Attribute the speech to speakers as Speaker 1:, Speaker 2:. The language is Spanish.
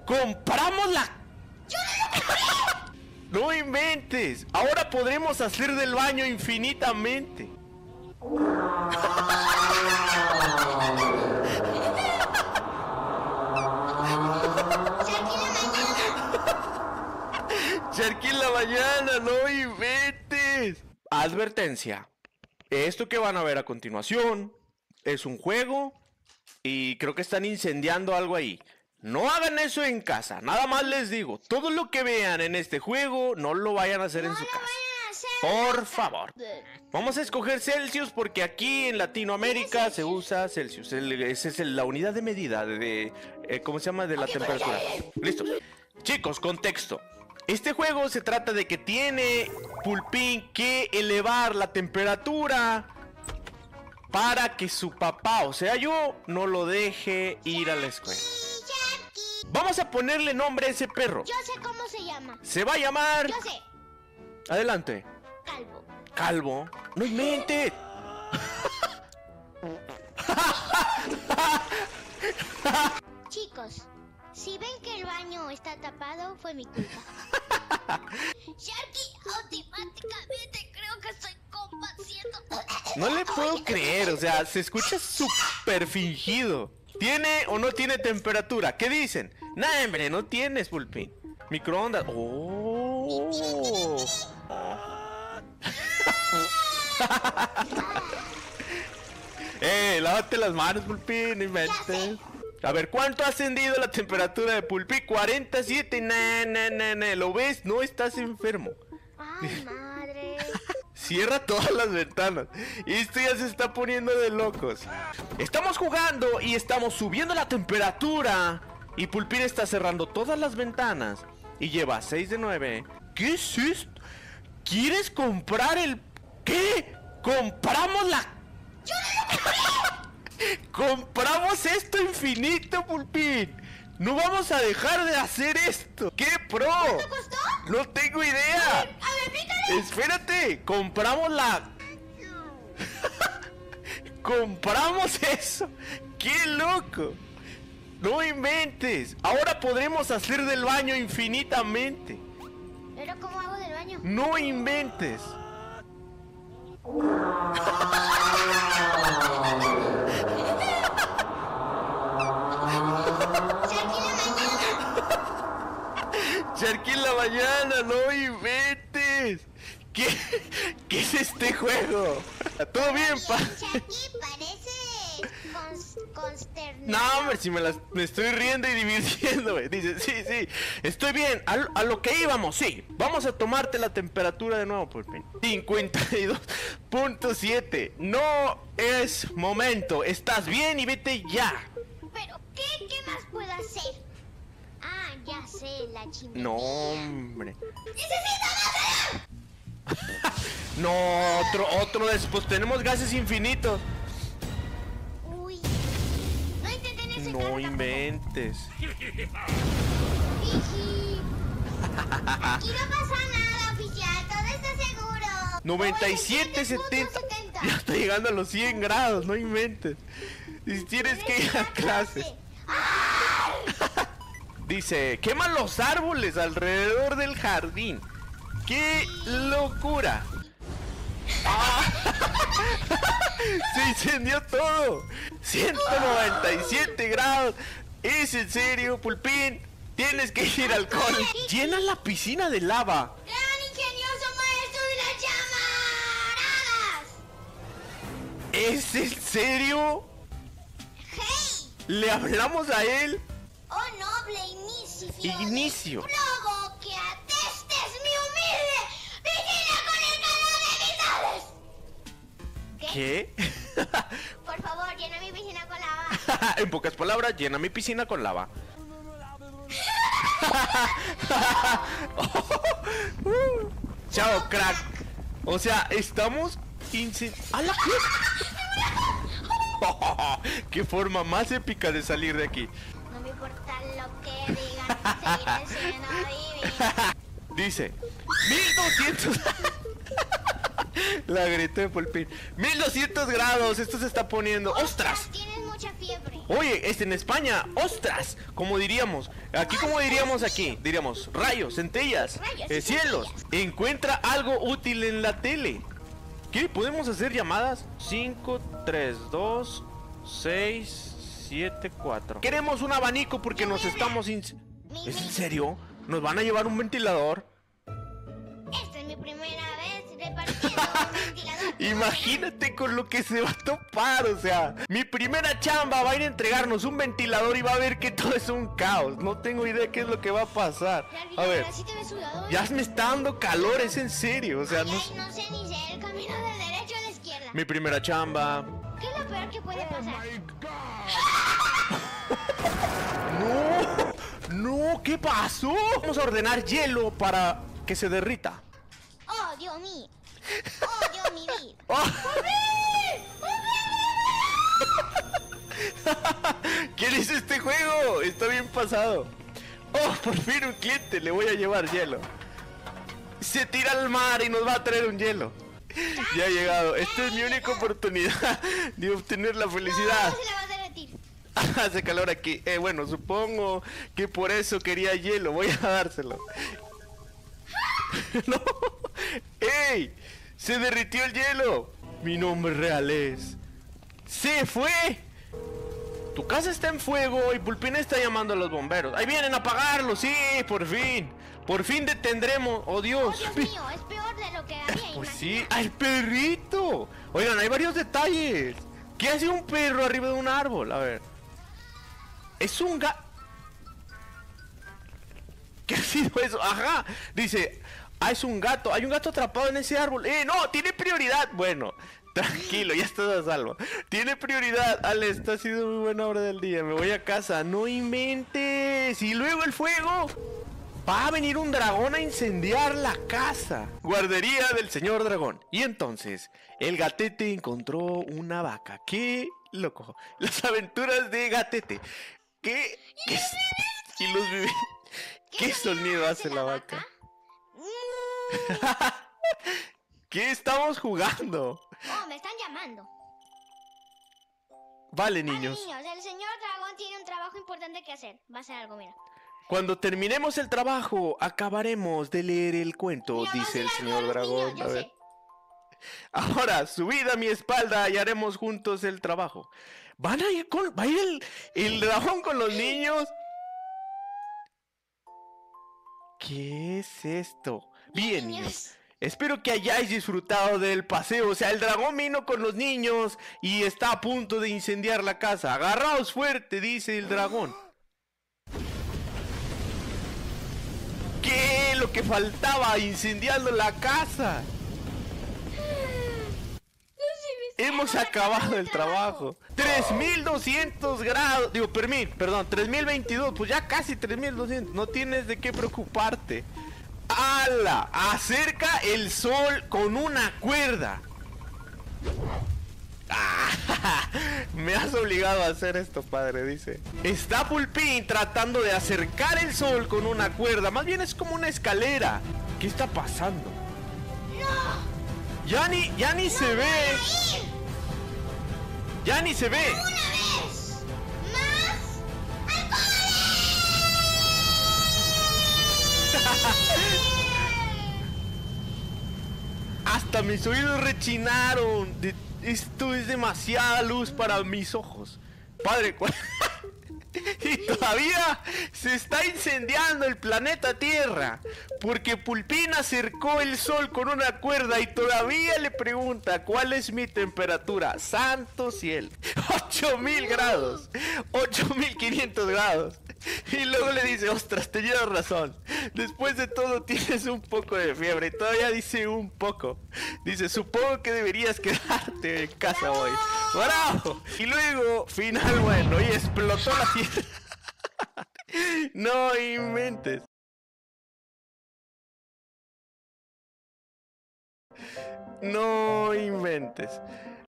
Speaker 1: ¡Compramos la! ¡No inventes! Ahora podremos hacer del baño infinitamente. Sharky en la mañana, no inventes. Advertencia. Esto que van a ver a continuación es un juego y creo que están incendiando algo ahí. No hagan eso en casa, nada más les digo, todo lo que vean en este juego no lo vayan a hacer en su casa. Por favor. Vamos a escoger Celsius porque aquí en Latinoamérica se usa Celsius. Esa es la unidad de medida de ¿cómo se llama? De la temperatura. Listo. Chicos, contexto. Este juego se trata de que tiene Pulpín que elevar la temperatura para que su papá, o sea yo, no lo deje ir a la escuela. Vamos a ponerle nombre a ese perro.
Speaker 2: Yo sé cómo se llama.
Speaker 1: Se va a llamar...
Speaker 2: Yo sé.
Speaker 1: Adelante.
Speaker 2: Calvo.
Speaker 1: Calvo. No inventes.
Speaker 2: Chicos, si ven que el baño está tapado, fue mi culpa. Sharky, automáticamente creo que estoy compadeciendo.
Speaker 1: No le puedo creer, o sea, se escucha súper fingido. ¿Tiene o no tiene temperatura? ¿Qué dicen? Nah, hombre, no tienes, Pulpín. Microondas. Oh. Lávate las manos, Pulpín, no inventes. A ver, ¿cuánto ha ascendido la temperatura de Pulpín? 47. Nah. ¿Lo ves? No estás enfermo.
Speaker 2: Ay, madre.
Speaker 1: Cierra todas las ventanas. Esto ya se está poniendo de locos. Estamos jugando y estamos subiendo la temperatura. Y Pulpín está cerrando todas las ventanas. Y lleva 6 de 9. ¿Qué es esto? ¿Quieres comprar el... ¿Qué? ¡Compramos la... ¡Compramos esto infinito, Pulpín! ¡No vamos a dejar de hacer esto! ¡Qué pro!
Speaker 2: ¿Cuánto costó?
Speaker 1: ¡No tengo idea!
Speaker 2: A ver, pícale.
Speaker 1: ¡Espérate! ¡Compramos la... ¡Compramos eso! ¡Qué loco! ¡No inventes! Ahora podremos hacer del baño infinitamente.
Speaker 2: ¿Pero cómo hago del baño?
Speaker 1: ¡No inventes! Sharky en la mañana, no inventes. ¿Qué es este juego? ¿Todo bien, pa?
Speaker 2: Sharky parece consternado.
Speaker 1: No, hombre, si me estoy riendo y divirtiendo, güey. Dice, sí, estoy bien. A lo que íbamos, sí. Vamos a tomarte la temperatura de nuevo, Pulpín. 52.7. No es momento. Estás bien y vete ya.
Speaker 2: ¿Pero qué más puedo hacer? Ah, ya sé, la chimenea.
Speaker 1: No, hombre.
Speaker 2: ¡Necesito más!
Speaker 1: No, otro después. Tenemos gases infinitos.
Speaker 2: Uy. No intenten ese carro
Speaker 1: No
Speaker 2: tampoco.
Speaker 1: inventes.
Speaker 2: Jiji. Aquí no pasa nada, oficial. Todo está seguro.
Speaker 1: 97.70. Ya está llegando a los 100 grados, no inventes. Y tienes que ir a clase. Dice, quema los árboles alrededor del jardín. ¡Qué locura! ¡Ah! Se incendió todo. 197 grados. ¿Es en serio, Pulpín? Tienes que ir al cole. Llena la piscina de lava.
Speaker 2: ¡Gran ingenioso maestro de las llamaradas!
Speaker 1: ¿Es en serio?
Speaker 2: ¡Hey!
Speaker 1: ¿Le hablamos a él?
Speaker 2: ¡Oh, noble inicio!
Speaker 1: Inicio.
Speaker 2: ¡Probo que atestes mi humilde piscina con el calor de mis aves!
Speaker 1: ¿Qué?
Speaker 2: Por favor, llena mi piscina con lava.
Speaker 1: En pocas palabras, llena mi piscina con lava. Chao, crack. O sea, estamos ¡A la qué! ¡Qué forma más épica de salir de aquí!
Speaker 2: No me importa lo que digan, seguiré siendo divina.
Speaker 1: Dice 1200. La grité de Pulpín. 1200 grados, esto se está poniendo. ¡Ostras!
Speaker 2: Tienes mucha fiebre.
Speaker 1: Oye, en España, ostras, como diríamos. Aquí, como diríamos aquí, diríamos rayos, centellas,
Speaker 2: Rayos y
Speaker 1: cielos.
Speaker 2: centellas.
Speaker 1: Encuentra algo útil en la tele. ¿Qué? ¿Podemos hacer llamadas? 5, 3, 2, 6, 7, 4. Queremos un abanico porque nos estamos... ¿Es en serio? ¿Nos van a llevar un ventilador?
Speaker 2: Esta es mi primera vez repartiendo un ventilador.
Speaker 1: Imagínate con lo que se va a topar, o sea, mi primera chamba va a ir a entregarnos un ventilador y va a ver que todo es un caos. No tengo idea qué es lo que va a pasar. A ver,
Speaker 2: Así te ves sudado, ¿eh?
Speaker 1: ya me está dando calor, es en serio, o sea, no...
Speaker 2: Ay, no sé ni sé el camino del derecho o de izquierda.
Speaker 1: Mi primera chamba.
Speaker 2: ¿Qué es lo peor que puede pasar?
Speaker 1: No, ¿qué pasó? Vamos a ordenar hielo para que se derrita.
Speaker 2: Oh, Dios mío. Oh, Dios mi vida.
Speaker 1: ¿Qué dice este juego? Está bien pasado. Oh, por fin un cliente, le voy a llevar hielo. Se tira al mar y nos va a traer un hielo. Ya ha llegado. Esta es mi única oportunidad de obtener la felicidad.
Speaker 2: No se la va a derretir.
Speaker 1: Hace calor aquí. Bueno, supongo que por eso quería hielo. Voy a dárselo. No. ¡Ey! Se derritió el hielo. Mi nombre real es... ¡Se fue! Tu casa está en fuego y Pulpina está llamando a los bomberos. ¡Ahí vienen a apagarlo! ¡Sí! ¡Por fin! ¡Por fin detendremos! ¡Oh,
Speaker 2: Oh,
Speaker 1: Dios!
Speaker 2: Dios mío, es peor de lo que había
Speaker 1: Pues sí.
Speaker 2: imaginado.
Speaker 1: ¡Ah, el perrito! Oigan, hay varios detalles. ¿Qué hace un perro arriba de un árbol? A ver. Es un gato. ¿Qué ha sido eso? Ajá. Dice, es un gato. Hay un gato atrapado en ese árbol. No, tiene prioridad. Bueno, tranquilo, ya estás a salvo. Tiene prioridad. Ale, esta ha sido muy buena hora del día. Me voy a casa. No inventes. Y luego el fuego. Va a venir un dragón a incendiar la casa. Guardería del señor dragón. Y entonces, el gatete encontró una vaca. ¡Qué loco! Las aventuras de gatete. ¿Qué? Y los bebés. ¿Qué sonido hace la vaca? ¿Qué estamos jugando?
Speaker 2: Oh, me están llamando.
Speaker 1: Vale,
Speaker 2: Vale,
Speaker 1: niños.
Speaker 2: niños, el señor dragón tiene un trabajo importante que hacer. Va a hacer algo, mira.
Speaker 1: Cuando terminemos el trabajo, acabaremos de leer el cuento,
Speaker 2: Mira, va a
Speaker 1: dice
Speaker 2: hacer
Speaker 1: el
Speaker 2: algo
Speaker 1: señor
Speaker 2: a los
Speaker 1: dragón.
Speaker 2: niños, yo
Speaker 1: A ver.
Speaker 2: sé.
Speaker 1: Ahora, subid a mi espalda y haremos juntos el trabajo. ¿Van a ir con... ¿Va a ir el dragón con los niños? ¿Qué es esto? Bien, niños. Espero que hayáis disfrutado del paseo. O sea, el dragón vino con los niños y está a punto de incendiar la casa. Agarraos fuerte, dice el dragón. ¿Qué? Lo que faltaba, incendiando la casa. Hemos acabado el trabajo. 3200 grados. Digo, perdón, 3022. Pues ya casi 3200. No tienes de qué preocuparte. ¡Hala! Acerca el sol con una cuerda. Ah, me has obligado a hacer esto, padre, dice. Está Pulpín tratando de acercar el sol con una cuerda. Más bien es como una escalera. ¿Qué está pasando? Ya ni se ve. Ya ni se ve.
Speaker 2: ¡Una vez! ¡Más! ¡Al
Speaker 1: Hasta mis oídos rechinaron. Esto es demasiada luz para mis ojos. Padre, y todavía se está incendiando el planeta Tierra. Porque Pulpín acercó el sol con una cuerda y todavía le pregunta cuál es mi temperatura. Santo cielo. 8000 grados. 8500 grados. Y luego le dice, ostras, te llevas razón. Después de todo tienes un poco de fiebre. Y todavía dice un poco. Dice, supongo que deberías quedarte en casa hoy. ¡Bravo! Y luego, final bueno, y explotó la tierra. No inventes. No inventes.